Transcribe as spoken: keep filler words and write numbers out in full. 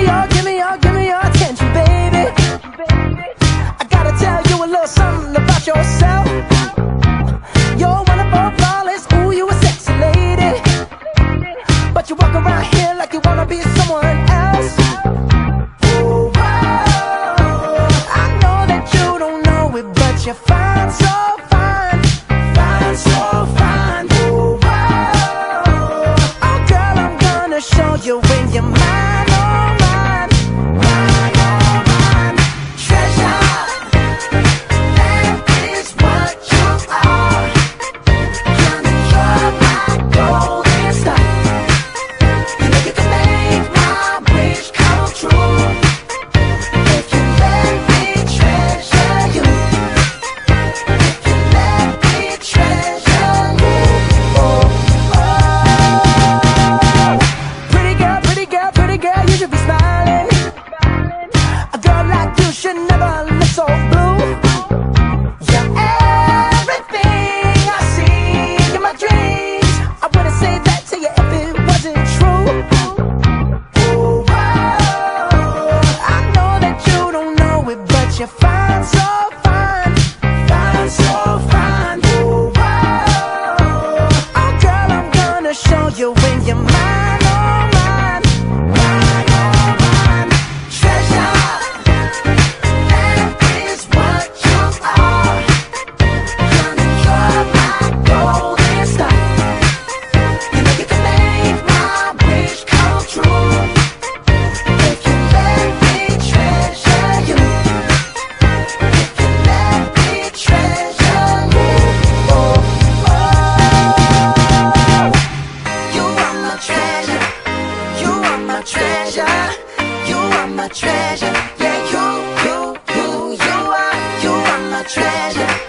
your, give me your, give me your attention, baby. I gotta tell you a little something about yourself. You're wonderful, flawless, ooh, you a sexy lady. But you walk around here like you wanna be someone else. Ooh, whoa. I know that you don't know it, but you're fine, so fine, fine, so fine. Ooh, whoa. Oh girl, I'm gonna show you when you're mine, oh mine, mine, oh mine. Treasure, that is what you are. Honey, you're my golden star. You know you can make my wish come true if you let me treasure you. If you let me treasure you. Oh, oh. Pretty girl, pretty girl, pretty girl, you should be smiling. A girl like you should never look so blue. You're everything I see in my dreams. I wouldn't say that to you if it wasn't true. Ooh, whoa. I know that you don't know it, but you're fine, so fine, fine, so fine. Ooh, whoa. Oh girl, I'm gonna show you when you're mine, oh mine, mine, oh mine. Treasure, that is what you are. Honey, you're my golden star. You know you can make my wish come true if you let me treasure you. If you let me treasure you. Oh, oh. You are my treasure. You are my treasure. You are my treasure. Yeah, you, you, you, you are. You are my treasure.